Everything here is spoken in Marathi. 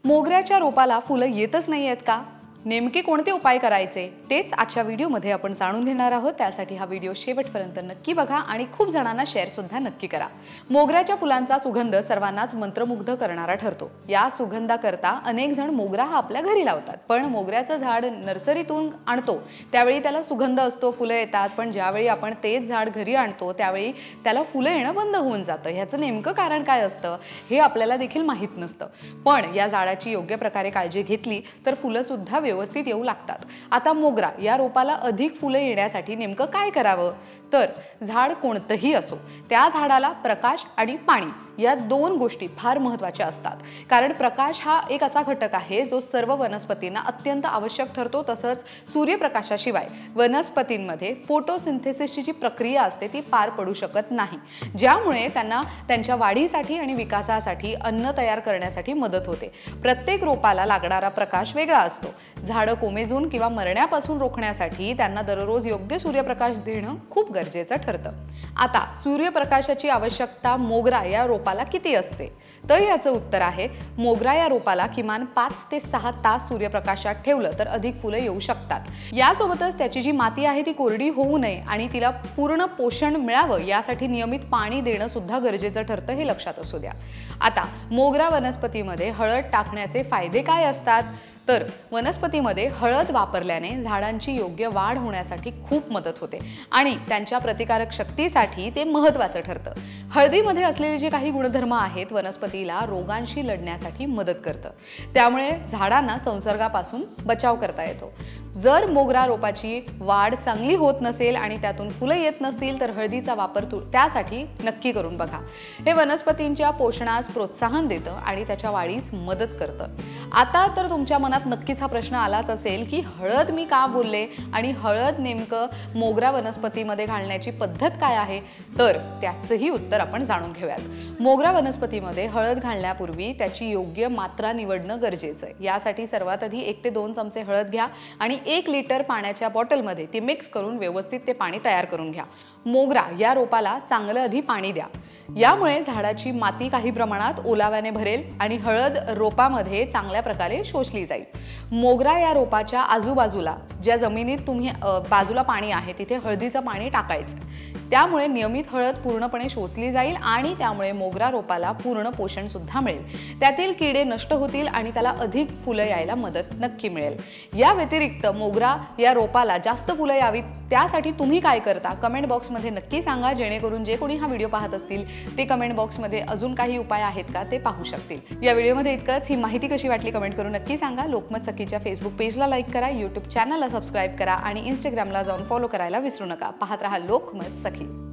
मोगऱ्याच्या रोपाला फुलं येतच नाही आहेत का? नेमके कोणते उपाय करायचे तेच आजच्या व्हिडिओमध्ये आपण जाणून घेणार आहोत। त्यासाठी हा व्हिडिओ शेवटपर्यंत नक्की बघा आणि खूप जणांना शेअर सुद्धा नक्की करा। मोगऱ्याच्या फुलांचा सुगंध सर्वांनाच मंत्रमुग्ध करणारा ठरतो। या सुगंधाकरता अनेक जण मोगरा हा आपल्या घरी लावतात, पण मोगऱ्याचं झाड नर्सरीतून आणतो त्यावेळी त्याला सुगंध असतो, फुलं येतात, पण ज्यावेळी आपण तेच झाड घरी आणतो त्यावेळी त्याला फुलं येणं बंद होऊन जातं। ह्याचं नेमकं कारण काय असतं हे आपल्याला देखील माहित नसतं, पण या झाडाची योग्य प्रकारे काळजी घेतली तर फुलं सुद्धा व्यवस्थित येऊ लागतात। आता मोगरा या रोपाला अधिक फुलं येण्यासाठी नेमकं काय करावं? तर झाड कोणतंही असो, त्या झाडाला प्रकाश आणि पाणी या दोन गोष्टी फार महत्त्वाच्या असतात। कारण प्रकाश हा एक असा घटक आहे जो सर्व वनस्पतींना अत्यंत आवश्यक ठरतो। तसंच सूर्यप्रकाशाशिवाय वनस्पतींमध्ये फोटोसिंथेसिसची जी प्रक्रिया असते ती पार पडू शकत नाही, ज्यामुळे त्यांना त्यांच्या वाढीसाठी आणि विकासासाठी अन्न तयार करण्यासाठी मदत होते। प्रत्येक रोपाला लागणारा प्रकाश वेगळा असतो। झाडं कोमेजून किंवा मरण्यापासून रोखण्यासाठी त्यांना दररोज योग्य सूर्यप्रकाश देणं खूप गरजेचं ठरतं। आता सूर्यप्रकाशाची आवश्यकता मोगरा या रोपाला किती असते? तर याचं उत्तर आहे, मोगरा या रोपाला किमान 5 ते 6 तास सूर्यप्रकाशात ठेवलं तर अधिक फुलं येऊ शकतात। यासोबतच त्याची जी माती आहे ती कोरडी होऊ नये आणि तिला पूर्ण पोषण मिळावं यासाठी नियमित पाणी देणं सुद्धा गरजेचं ठरतं, हे लक्षात असू द्या। आता मोगरा वनस्पतीमध्ये हळद टाकण्याचे फायदे काय असतात? तर वनस्पतीमध्ये हळद वापरल्याने झाडांची योग्य वाढ होण्यासाठी खूप मदत होते आणि त्यांच्या प्रतिकारक शक्तीसाठी ते महत्त्वाचं ठरतं। हळदीमध्ये असलेले जे काही गुणधर्म आहेत वनस्पतीला रोगांशी लढण्यासाठी मदत करतं, त्यामुळे झाडांना संसर्गापासून बचाव करता येतो। जर मोगरा रोपाची वाढ चांगली होत नसेल आणि त्यातून फुलं येत नसतील तर हळदीचा वापर त्यासाठी नक्की करून बघा। हे वनस्पतींच्या पोषणास प्रोत्साहन देतं आणि त्याच्या वाढीस मदत करतं। आता तर तुमच्या मनात नक्कीच हा प्रश्न आलाच असेल की हळद मी का बोलले आणि हळद नेमकं मोगरा वनस्पतीमध्ये घालण्याची पद्धत काय आहे? तर त्याचंही उत्तर आपण जाणून घेऊयात। मोगरा वनस्पतीमध्ये हळद घालण्यापूर्वी त्याची योग्य मात्रा निवडणं गरजेचं आहे। यासाठी सर्वात आधी 1 ते 2 चमचे हळद घ्या आणि 1 लिटर पाण्याच्या बॉटलमध्ये ती मिक्स करून व्यवस्थित ते पाणी तयार करून घ्या। मोगरा या रोपाला चांगलं आधी पाणी द्या, यामुळे झाडाची माती काही प्रमाणात ओलाव्याने भरेल आणि हळद रोपामध्ये चांगल्या प्रकारे शोषली जाईल। मोगरा या रोपाच्या आजूबाजूला ज्या जमिनीत तुम्ही बाजूला पाणी आहे तिथे हळदीचं पाणी टाकायचं, त्यामुळे नियमित हळद पूर्णपणे शोषली जाईल आणि त्यामुळे मोगरा रोपाला पूर्ण पोषण सुद्धा मिळेल। त्यातील किडे नष्ट होतील आणि त्याला अधिक फुलं यायला मदत नक्की मिळेल। या व्यतिरिक्त मोगरा या रोपाला जास्त फुलं यावीत त्यासाठी तुम्ही काय करता कमेंट बॉक्समध्ये नक्की सांगा, जेणेकरून जे कोणी हा व्हिडिओ पाहत असतील ते कमेंट बॉक्समध्ये अजून काही उपाय आहेत का ते पाहू शकतील। या व्हिडिओमध्ये इतकंच। ही माहिती कशी वाटली कमेंट करून नक्की सांगा। लोकमत सखीच्या फेसबुक पेजला लाईक करा, यूट्यूब चॅनलला सबस्क्राईब करा आणि इंस्टाग्रामला जाऊन फॉलो करायला विसरू नका। पाहत रहा लोकमत सखी।